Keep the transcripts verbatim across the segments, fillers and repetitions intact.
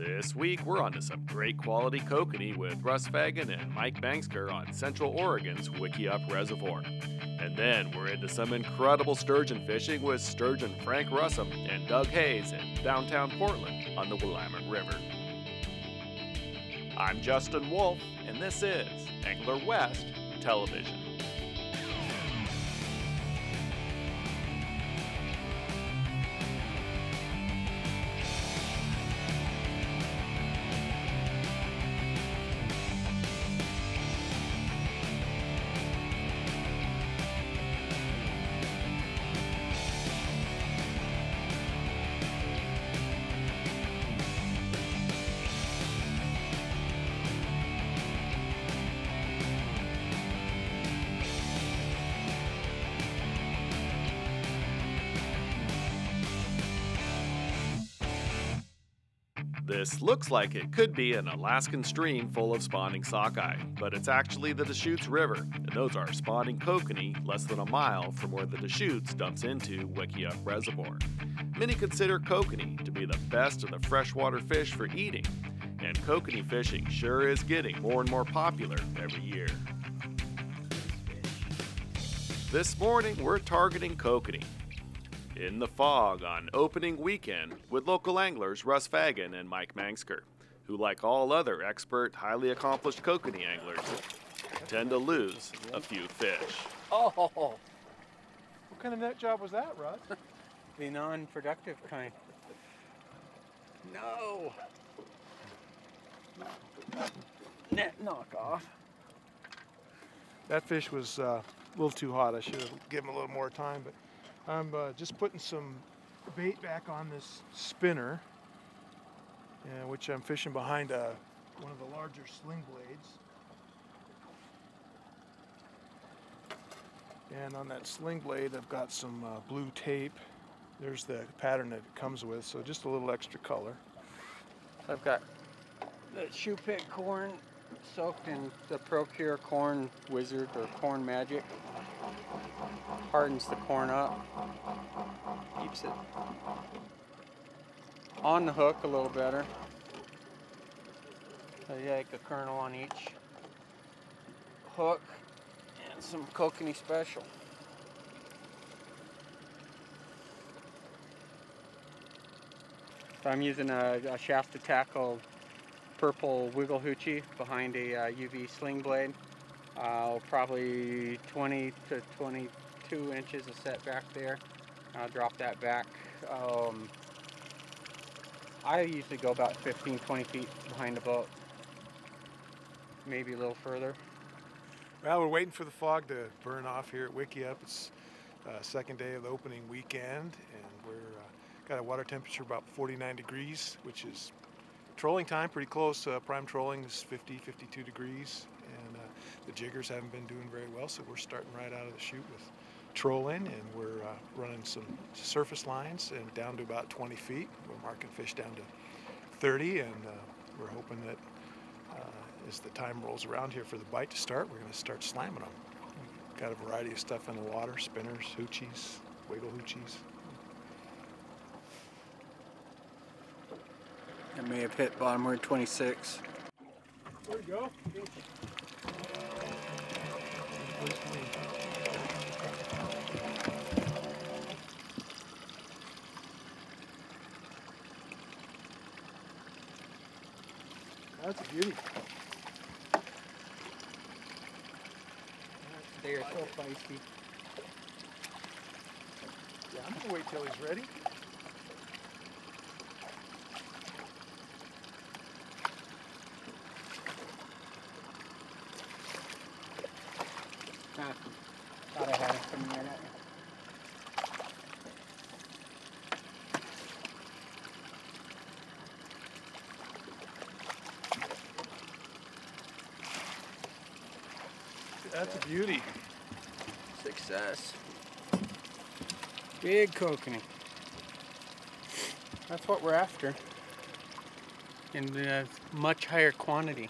This week, we're on to some great quality kokanee with Russ Fagan and Mike Mansker on Central Oregon's Wickiup Reservoir. And then we're into some incredible sturgeon fishing with Sturgeon Frank Russum and Doug Hays in downtown Portland on the Willamette River. I'm Justin Wolf, and this is Angler West Television. This looks like it could be an Alaskan stream full of spawning sockeye, but it's actually the Deschutes River, and those are spawning kokanee less than a mile from where the Deschutes dumps into Wickiup Reservoir. Many consider kokanee to be the best of the freshwater fish for eating, and kokanee fishing sure is getting more and more popular every year. This morning we're targeting kokanee in the fog on opening weekend with local anglers Russ Fagan and Mike Mansker, who, like all other expert, highly accomplished kokanee anglers, tend to lose a few fish. Oh! What kind of net job was that, Russ? The non-productive kind. No! Net knock off. That fish was uh, a little too hot. I should have given him a little more time, but I'm uh, just putting some bait back on this spinner, uh, which I'm fishing behind uh, one of the larger sling blades. And on that sling blade, I've got some uh, blue tape. There's the pattern that it comes with, so just a little extra color. I've got the shoe pit corn soaked in the Procure Corn Wizard or Corn Magic. Hardens the corn up, keeps it on the hook a little better. So you like a kernel on each hook and some kokanee special. So I'm using a, a shaft to tackle purple wiggle hoochie behind a uh, U V sling blade. Uh, probably twenty to twenty-two inches of set back there. I'll drop that back. Um, I usually go about fifteen, twenty feet behind the boat. Maybe a little further. Well, we're waiting for the fog to burn off here at Wickiup. It's uh, second day of the opening weekend, and we're uh, got a water temperature about forty-nine degrees, which is trolling time, pretty close. Uh, prime trolling is fifty, fifty-two degrees. And uh, the jiggers haven't been doing very well, so we're starting right out of the chute with trolling, and we're uh, running some surface lines and down to about twenty feet. We're marking fish down to thirty, and uh, we're hoping that uh, as the time rolls around here for the bite to start, we're going to start slamming them. We've got a variety of stuff in the water: spinners, hoochies, wiggle hoochies. I may have hit bottom word twenty-six. There you go. That's a beauty. They are so feisty. Yeah, I'm gonna wait till he's ready. Ah, thought I had it coming right at me. That's a beauty. Success. Big kokanee. That's what we're after. In a much higher quantity.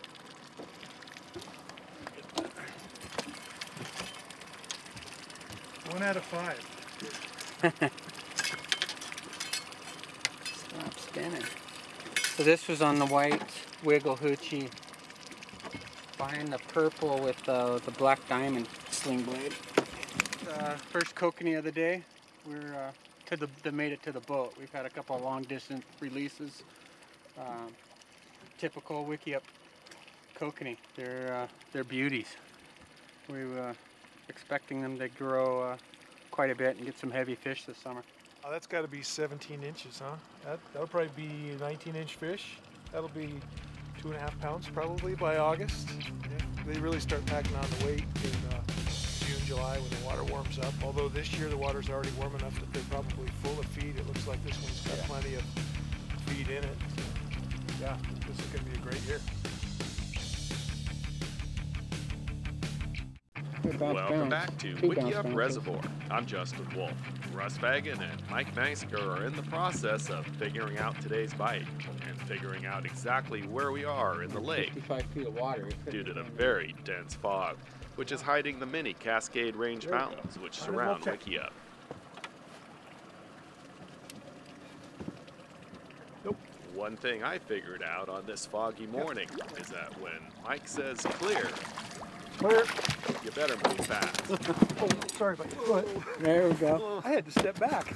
One out of five. Stop spinning. So this was on the white wiggle hoochie behind the purple with uh, the black diamond sling blade. Uh, first kokanee of the day. We're uh, to the that made it to the boat. We've had a couple of long distance releases. Um, typical Wickiup kokanee. They're uh, they're beauties. We were uh, expecting them to grow uh, quite a bit and get some heavy fish this summer. Oh, that's got to be seventeen inches, huh? That, that'll probably be a nineteen inch fish. That'll be two and a half pounds probably by August. Yeah. They really start packing on the weight in uh, June, July when the water warms up. Although this year the water's already warm enough that they're probably full of feed. It looks like this one's got yeah. plenty of feed in it. So, yeah, this is going to be a great year. Welcome back to Wickiup Reservoir. I'm Justin Wolf. Russ Fagan and Mike Mansker are in the process of figuring out today's bite and figuring out exactly where we are in the lake fifty-five feet of water due to the very dense fog, which is hiding the many Cascade Range mountains which surround Wickiup. Nope. One thing I figured out on this foggy morning is that when Mike says clear, Clear. you better move fast. Oh, sorry about your foot. There we go. I had to step back.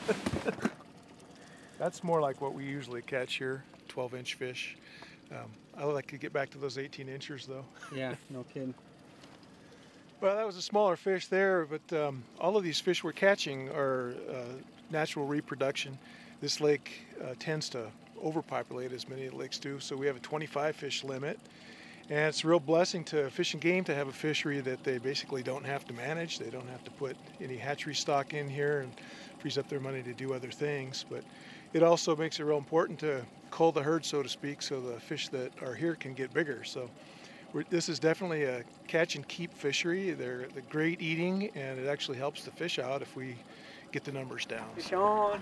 That's more like what we usually catch here, twelve inch fish. Um, I would like to get back to those eighteen inchers though. Yeah, no kidding. Well, that was a smaller fish there, but um, all of these fish we're catching are uh, natural reproduction. This lake uh, tends to overpopulate, as many lakes do, so we have a twenty-five fish limit. And it's a real blessing to Fish and Game to have a fishery that they basically don't have to manage. They don't have to put any hatchery stock in here and frees up their money to do other things. But it also makes it real important to cull the herd, so to speak, so the fish that are here can get bigger. So we're, this is definitely a catch and keep fishery. They're, they're great eating, and it actually helps the fish out if we get the numbers down. Fish on.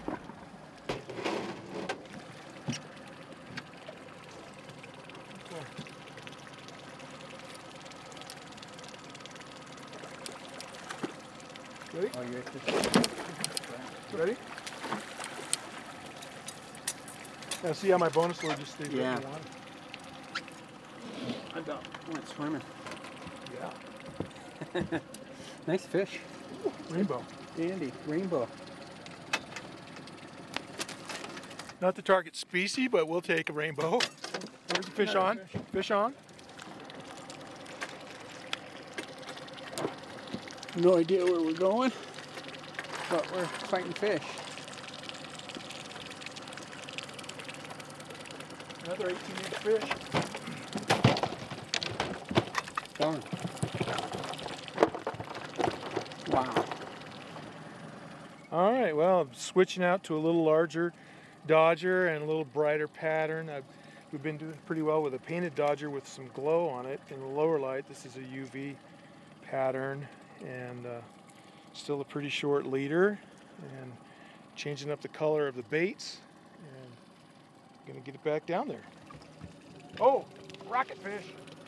Ready? Oh, you're Ready? Now see how my bonus lure just stayed yeah. right in the water? I about went swimming. Yeah. Nice fish. Ooh, rainbow. Andy, rainbow. Not the target species, but we'll take a rainbow. Where's the fish on? Fish. fish on? No idea where we're going, but we're fighting fish. Another eighteen inch fish. Darn. Wow. All right, well, I'm switching out to a little larger Dodger and a little brighter pattern. I've, we've been doing pretty well with a painted Dodger with some glow on it in the lower light. This is a U V pattern. And uh, still a pretty short leader, and changing up the color of the baits, and gonna get it back down there. Oh, rocket fish.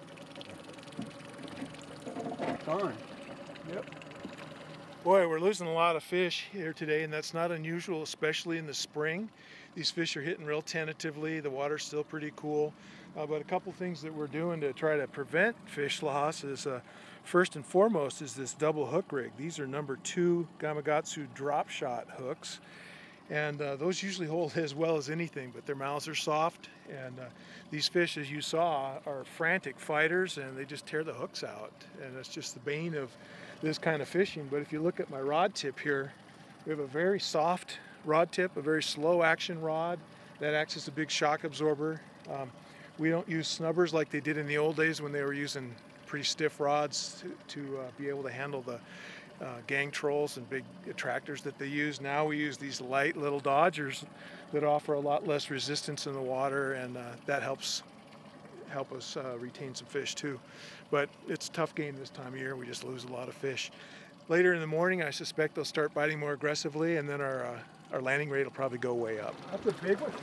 Darn. Yep. Boy, we're losing a lot of fish here today, and that's not unusual, especially in the spring. These fish are hitting real tentatively. The water's still pretty cool. Uh, but a couple things that we're doing to try to prevent fish loss is uh, first and foremost is this double hook rig. These are number two Gamakatsu drop shot hooks, and uh, those usually hold as well as anything, but their mouths are soft, and uh, these fish, as you saw, are frantic fighters, and they just tear the hooks out, and it's just the bane of this kind of fishing. But if you look at my rod tip here, we have a very soft rod tip, a very slow action rod that acts as a big shock absorber. Um, we don't use snubbers like they did in the old days when they were using pretty stiff rods to, to uh, be able to handle the uh, gang trolls and big attractors that they use. Now we use these light little Dodgers that offer a lot less resistance in the water, and uh, that helps help us uh, retain some fish too. But it's a tough game this time of year. We just lose a lot of fish. Later in the morning, I suspect they'll start biting more aggressively, and then our uh, our landing rate will probably go way up. That's a big one.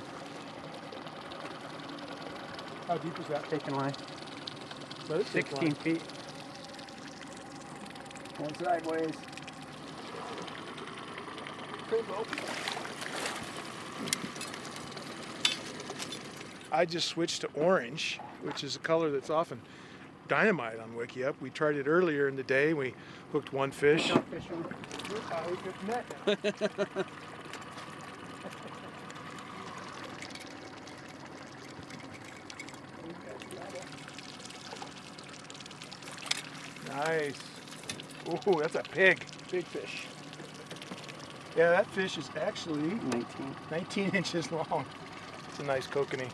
How deep is that? Taking line. sixteen feet. Going sideways. I just switched to orange, which is a color that's often dynamite on Wickiup. We tried it earlier in the day. We hooked one fish. Nice. Ooh, that's a pig. Big fish. Yeah, that fish is actually nineteen. nineteen inches long. It's a nice kokanee.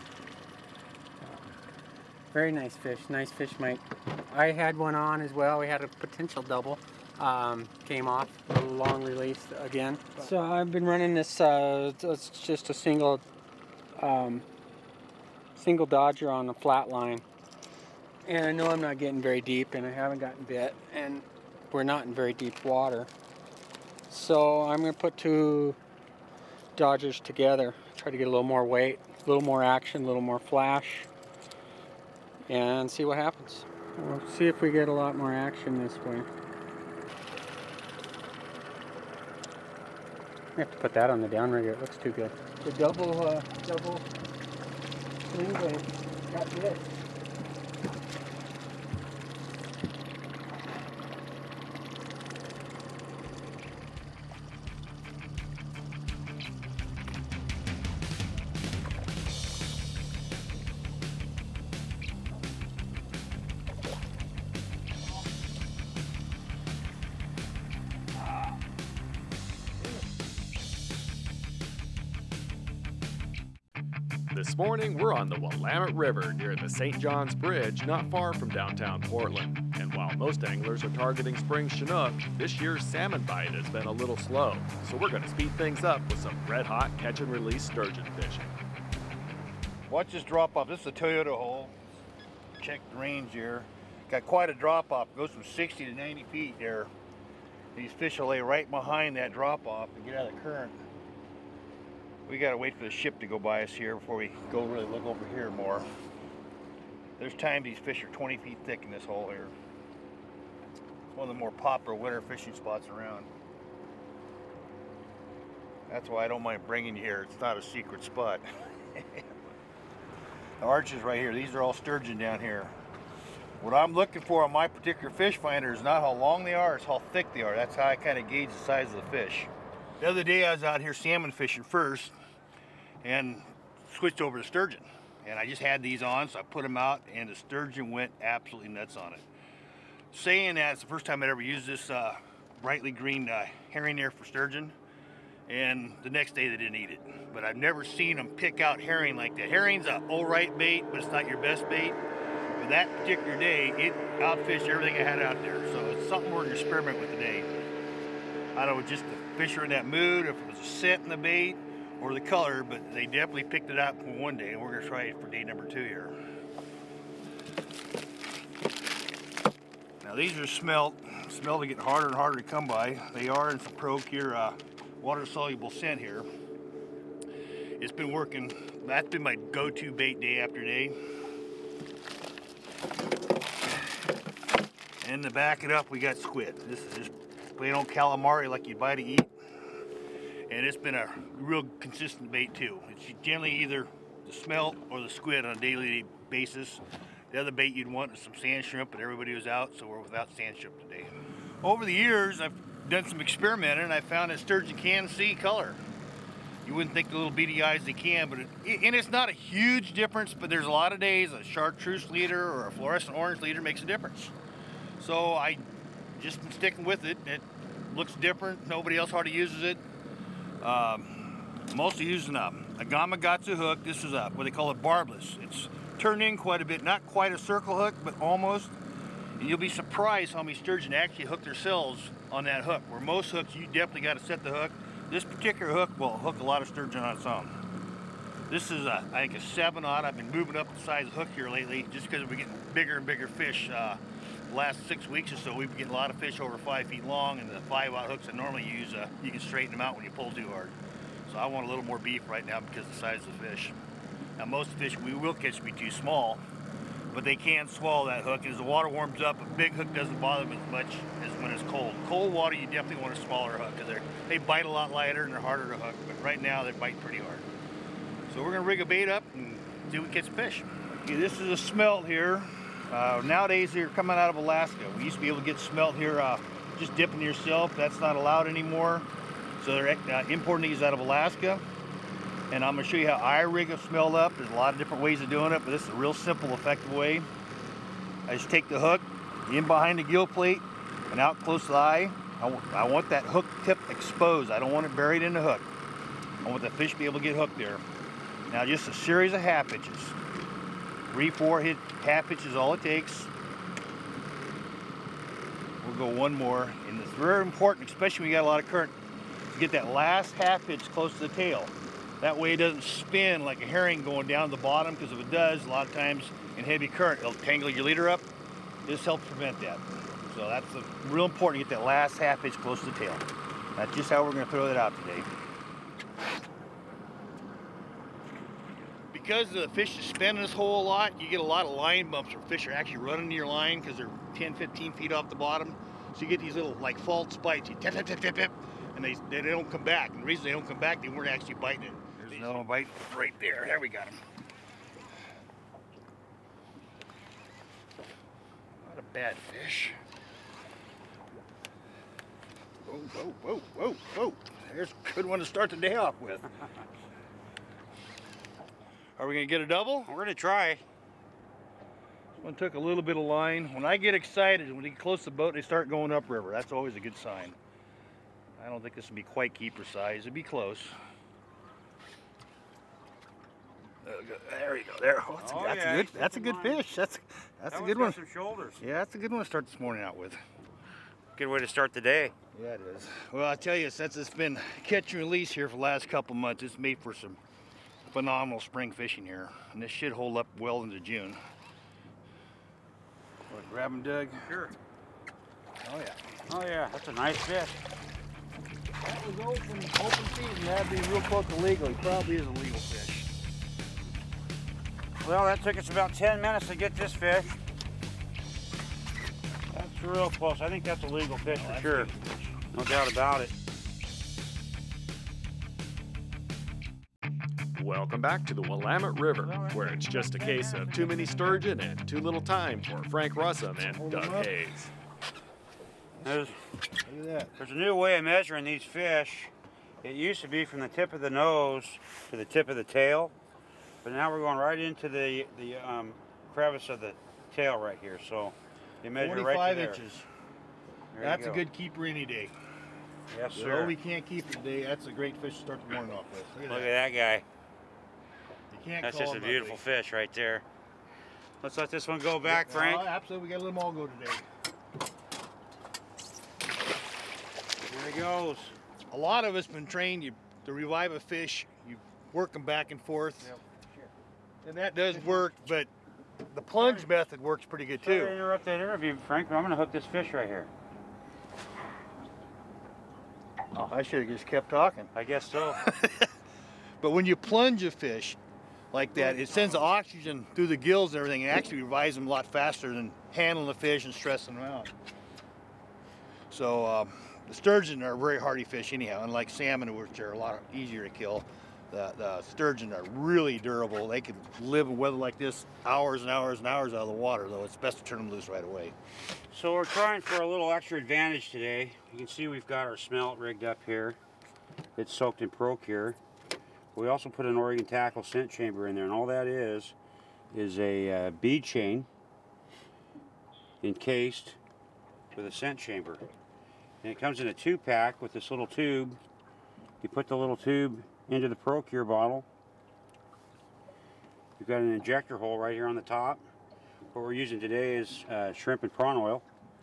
Very nice fish. Nice fish, Mike. I had one on as well. We had a potential double. Um, came off a long release again. So I've been running this. Uh, it's just a single, um, single Dodger on the flat line. And I know I'm not getting very deep, and I haven't gotten bit, and we're not in very deep water. So I'm going to put two Dodgers together, try to get a little more weight, a little more action, a little more flash, and see what happens. We'll see if we get a lot more action this way. I have to put that on the downrigger, it looks too good. The double, uh, double swing blade got bit. This morning, we're on the Willamette River near the Saint John's Bridge, not far from downtown Portland. And while most anglers are targeting spring Chinook, this year's salmon bite has been a little slow. So we're going to speed things up with some red-hot catch-and-release sturgeon fishing. Watch this drop-off. This is a Toyota hole. Check the range here. Got quite a drop-off. Goes from sixty to ninety feet there. These fish will lay right behind that drop-off and get out of the current. We gotta wait for the ship to go by us here before we go really look over here more. There's times these fish are twenty feet thick in this hole here. It's one of the more popular winter fishing spots around. That's why I don't mind bringing you here. It's not a secret spot. The arches right here, these are all sturgeon down here. What I'm looking for on my particular fish finder is not how long they are, it's how thick they are. That's how I kind of gauge the size of the fish. The other day I was out here salmon fishing first and switched over to sturgeon. And I just had these on, so I put them out and the sturgeon went absolutely nuts on it. Saying that, it's the first time I'd ever used this uh, brightly green uh, herring there for sturgeon. And the next day they didn't eat it. But I've never seen them pick out herring like that. Herring's a alright bait, but it's not your best bait. But that particular day, it outfished everything I had out there. So it's something we're going to experiment with today. I don't know, just the fish are in that mood, if it was a scent in the bait or the color, but they definitely picked it out for one day, and we're going to try it for day number two here. Now these are smelt. Smelt are getting harder and harder to come by. They are in some Procure uh, water-soluble scent here. It's been working. That's been my go-to bait day after day. And to back it up, we got squid. This is just plain old calamari like you'd buy to eat. And it's been a real consistent bait too. It's generally either the smelt or the squid on a daily basis. The other bait you'd want is some sand shrimp, but everybody was out, so we're without sand shrimp today. Over the years, I've done some experimenting, and I found that sturgeon can see color. You wouldn't think the little beady eyes they can, but it, and it's not a huge difference, but there's a lot of days a chartreuse leader or a fluorescent orange leader makes a difference. So I just been sticking with it. It looks different. Nobody else hardly uses it. Um, mostly using a, a Gamakatsu hook. This is a what they call a barbless. It's turned in quite a bit, not quite a circle hook, but almost. And you'll be surprised how many sturgeon actually hook themselves on that hook. Where most hooks, you definitely got to set the hook. This particular hook will hook a lot of sturgeon on its own. This is, a, I think, a seven aught. I've been moving up the size of the hook here lately just because we're getting bigger and bigger fish. Uh, the last six weeks or so, we've been getting a lot of fish over five feet long, and the five aught hooks I normally use, uh, you can straighten them out when you pull too hard. So I want a little more beef right now because of the size of the fish. Now, most fish we will catch be too small, but they can swallow that hook. And as the water warms up, a big hook doesn't bother them as much as when it's cold. Cold water, you definitely want a smaller hook because they bite a lot lighter and they're harder to hook. But right now, they're biting pretty hard. So we're gonna rig a bait up and see if we catch fish. Okay, this is a smelt here. Uh, nowadays they're coming out of Alaska. We used to be able to get smelt here uh, just dipping yourself. That's not allowed anymore. So they're uh, importing these out of Alaska. And I'm going to show you how I rig a smelt up. There's a lot of different ways of doing it, but this is a real simple, effective way. I just take the hook in behind the gill plate and out close to the eye. I want, I want that hook tip exposed. I don't want it buried in the hook. I want the fish to be able to get hooked there. Now just a series of half hitches. Three, four hit half hitches, all it takes. We'll go one more. And it's very important, especially when you got a lot of current, to get that last half hitch close to the tail. That way it doesn't spin like a herring going down the bottom, because if it does, a lot of times in heavy current, it'll tangle your leader up. This helps prevent that. So that's a, real important to get that last half hitch close to the tail. That's just how we're going to throw that out today. Because the fish is spinning this hole a lot, you get a lot of line bumps where fish are actually running to your line because they're ten, fifteen feet off the bottom. So you get these little like false bites, you tap, tap, tap, tap, tap, and they, they don't come back. And the reason they don't come back, they weren't actually biting it. There's another one biting right there. There we got him. Not a bad fish. Whoa, whoa, whoa, whoa, whoa. There's a good one to start the day off with. Are we gonna get a double? We're gonna try. This one took a little bit of line. When I get excited, when they get close to the boat, they start going upriver. That's always a good sign. I don't think this will be quite keeper size. It'll be close. There you go. There. Oh, that's, Oh, that's yeah, a good. he's That's a taking good mine. fish. That's that's That a one's good got one. some shoulders. Yeah, that's a good one to start this morning out with. Good way to start the day. Yeah, it is. Well, I tell you, since it's been catch and release here for the last couple months, it's made for some phenomenal spring fishing here, and this should hold up well into June. Want to grab him, Doug? Sure. Oh yeah. Oh yeah, that's a nice fish. That was open, open season. That'd be real close to legal. He probably is a legal fish. Well, that took us about ten minutes to get this fish. That's real close. I think that's a legal fish Oh, for that's sure. a legal fish. No doubt about it. Welcome back to the Willamette River, where it's just a case of too many sturgeon and too little time for Frank Russum and Doug Hays. There's, Look at that. there's a new way of measuring these fish. It used to be from the tip of the nose to the tip of the tail, but now we're going right into the the um, crevice of the tail right here. So you measure right to forty-five there. inches. There you That's a go. good keeper any day. Yes, So sir. we can't keep it today. That's a great fish to start the morning off with. Look at Look that. at that guy. You can't That's call just a him beautiful ugly. fish right there. Let's let this one go back, Oh, Frank. absolutely. We got to let them all go today. There he goes. A lot of us been trained you, to revive a fish, you work them back and forth. Yep, sure. And that does work, but the plunge method works pretty good Sorry to too. interrupt that interview, Frank, but I'm going to hook this fish right here. Oh, I should have just kept talking. I guess so. But when you plunge a fish like that, it sends oxygen through the gills and everything, and actually revives them a lot faster than handling the fish and stressing them out. So um, the sturgeon are a very hardy fish anyhow, unlike salmon, which are a lot easier to kill. The, the sturgeon are really durable. They can live in weather like this hours and hours and hours out of the water, though it's best to turn them loose right away. So we're trying for a little extra advantage today. You can see we've got our smelt rigged up here. It's soaked in Procure. We also put an Oregon tackle scent chamber in there, and all that is is a uh, bead chain encased with a scent chamber. And it comes in a two pack with this little tube. You put the little tube into the Procure bottle. You've got an injector hole right here on the top. What we're using today is uh, shrimp and prawn oil.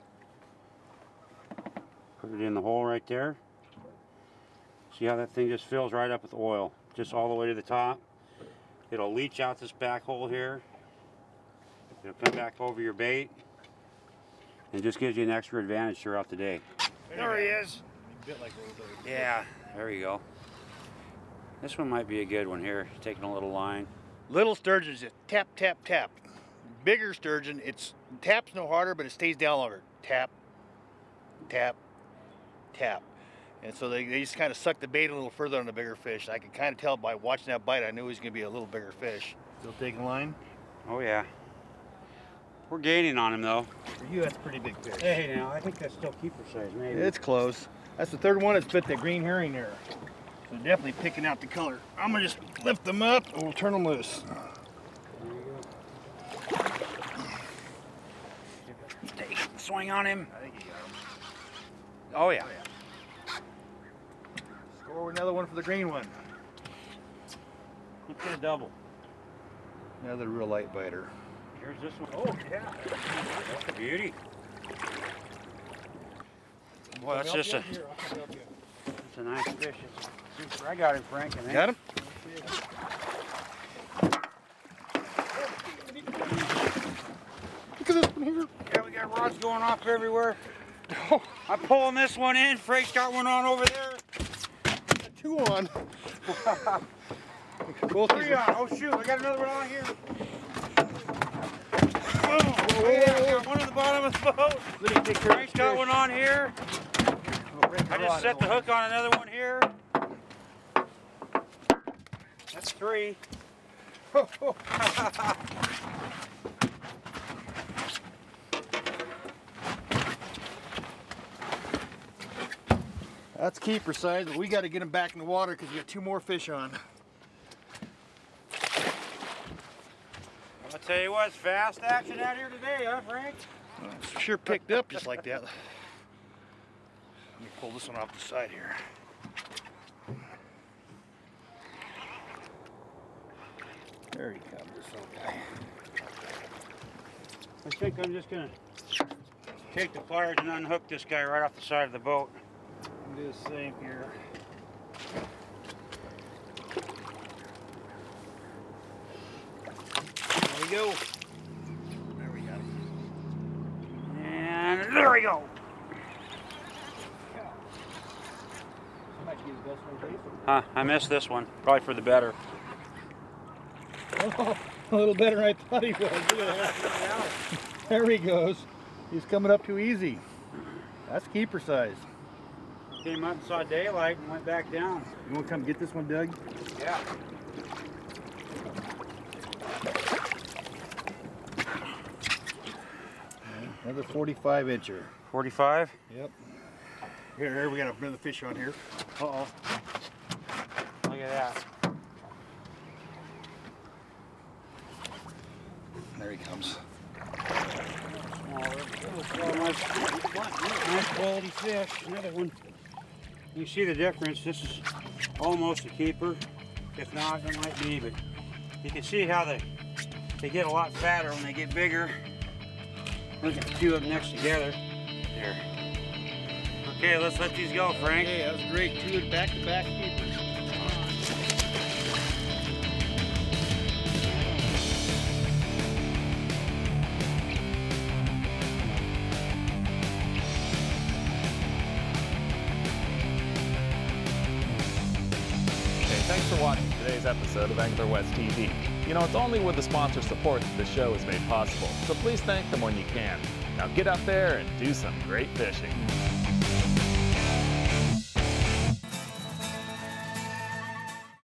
Put it in the hole right there. See how that thing just fills right up with oil, just all the way to the top. It'll leach out this back hole here. It'll come back over your bait and just gives you an extra advantage throughout the day. There he is. Bit like a little bit. Yeah, there you go. This one might be a good one here, taking a little line. Little sturgeon just tap, tap, tap. Bigger sturgeon, it's taps no harder, but it stays down longer. Tap, tap, tap. And so they, they just kind of suck the bait a little further on the bigger fish. I could kind of tell by watching that bite, I knew he was going to be a little bigger fish. Still taking line? Oh yeah. We're gaining on him though. For you, that's a pretty big fish. Hey, now I think that's still keeper size, maybe. It's close. That's the third one that's bit that green herring there. So definitely picking out the color. I'm gonna just lift them up and we'll turn them loose. Hey, swing on him. I think you got him. Oh yeah. Score another one for the green one. Let's get a double. Another real light biter. Here's this one. Oh yeah. That's a beauty. Boy, that's just a, that's a nice fish. It's super. I got him, Frank. I think. Got him? Look at this one here. Yeah, we got rods going off everywhere. I'm pulling this one in. Frank's got one on over there. Two on. Both three on. Oh shoot, I got another one on here. Oh, yeah, I got one at the bottom of the boat. Frank's got one on here. I just set the hook on another one here. That's three. That's keeper size, but we got to get him back in the water because we got two more fish on. I'll tell you what, it's fast action out here today, huh, Frank? Well, it's sure picked up just like that. Let me pull this one off the side here. There he comes, this little guy. I think I'm just gonna take the pliers and unhook this guy right off the side of the boat. Do the same here. There we go. There we go. And there we go. Huh, I missed this one. Probably for the better. Oh, a little better than I thought he was. Look at that. There he goes. He's coming up too easy. That's keeper size. Came up and saw daylight and went back down. You want to come get this one, Doug? Yeah. Another forty-five incher. forty-five? Yep. Here, here, we got another fish on here. Uh-oh. Look at that. There he comes. Nice, nice quality fish. Another one. You see the difference. This is almost a keeper. If not, it might be, but you can see how they they get a lot fatter when they get bigger. Look at the two of them next together. There. Okay, let's let these go, Frank. Okay, that was great. Two back-to-back keepers. Thanks for watching today's episode of Angler West T V. You know, it's only with the sponsor support that the show is made possible, so please thank them when you can. Now get out there and do some great fishing.